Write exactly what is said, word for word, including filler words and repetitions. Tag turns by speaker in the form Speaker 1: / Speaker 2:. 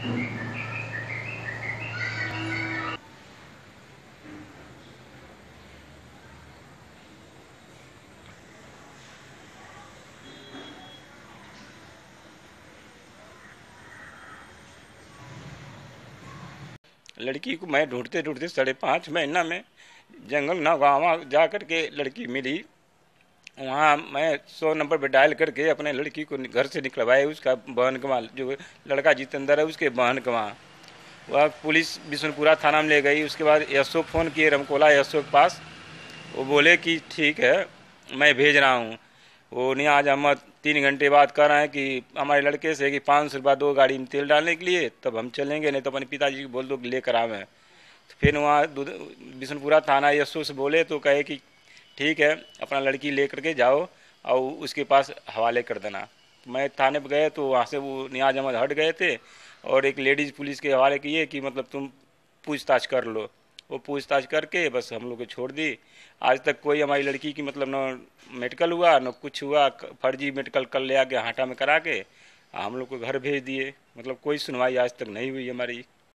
Speaker 1: लड़की को मैं ढूंढते ढूंढते साढ़े पाँच महीना में जंगल ना गाँव जा करके लड़की मिली। वहाँ मैं सौ नंबर पर डायल करके अपने लड़की को घर से निकलवाए, उसका बहन के वहाँ जो लड़का जितेंद्र है उसके बहन के वहाँ। वह पुलिस बिशनपुरा थाना में ले गई। उसके बाद एस ओ फ़ोन किए रमकोला एस ओ के पास। वो बोले कि ठीक है मैं भेज रहा हूँ। वो नियाज अहमद तीन घंटे बाद कह रहे हैं कि हमारे लड़के से कि पाँच सौ रुपया दो गाड़ी में तेल डालने के लिए, तब हम चलेंगे, नहीं तो अपने पिताजी को बोल दो कि लेकर आवें। तो फिर वहाँ बिशनपुरा थाना एस ओ से बोले तो कहे कि ठीक है अपना लड़की ले करके जाओ और उसके पास हवाले कर देना। तो मैं थाने पर गए तो वहाँ से वो नियाज अहमद हट गए थे और एक लेडीज़ पुलिस के हवाले किए कि मतलब तुम पूछताछ कर लो। वो पूछताछ करके बस हम लोग को छोड़ दी। आज तक कोई हमारी लड़की की मतलब न मेडिकल हुआ न कुछ हुआ, फर्जी मेडिकल कर ले आके हाटा में करा के हम लोग को घर भेज दिए। मतलब कोई सुनवाई आज तक नहीं हुई हमारी।